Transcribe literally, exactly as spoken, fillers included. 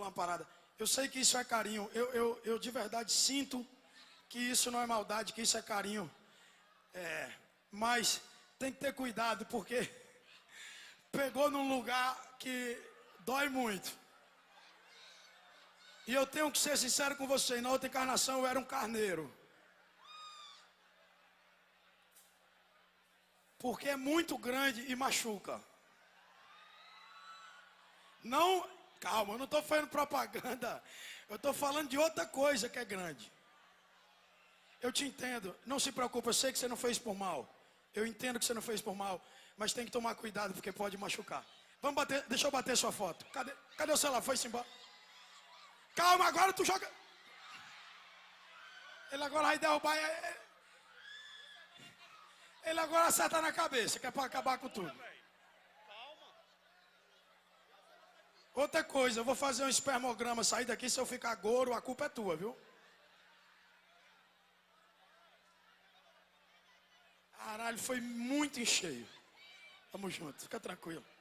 uma parada. Eu sei que isso é carinho. Eu, eu, eu de verdade sinto que isso não é maldade, que isso é carinho. É, mas tem que ter cuidado, porque pegou num lugar que dói muito. E eu tenho que ser sincero com você, na outra encarnação eu era um carneiro. Porque é muito grande e machuca. Não, calma, eu não estou fazendo propaganda. Eu estou falando de outra coisa que é grande. Eu te entendo, não se preocupe, eu sei que você não fez por mal. Eu entendo que você não fez por mal, mas tem que tomar cuidado porque pode machucar. Vamos bater, deixa eu bater sua foto. Cadê, cadê o celular? Foi-se embora. Calma, agora tu joga. Ele agora vai derrubar. Ele agora acerta na cabeça, que é para acabar com tudo. Outra coisa, eu vou fazer um espermograma, sair daqui, se eu ficar gordo, a culpa é tua, viu? Caralho, foi muito em cheio. Tamo junto, fica tranquilo.